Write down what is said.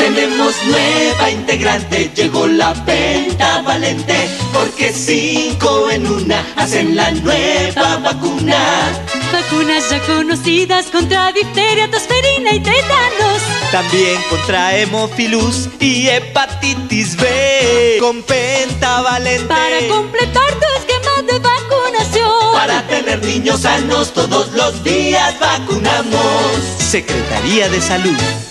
Tenemos nueva integrante, llegó la pentavalente, porque 5 en una hacen la nueva vacuna. Vacunas ya conocidas contra difteria, tosferina y tétanos. También contra hemofilus y hepatitis B. Con pentavalente. Para completar tu esquema de vacunación. Para tener niños sanos todos los días vacunamos. Secretaría de Salud.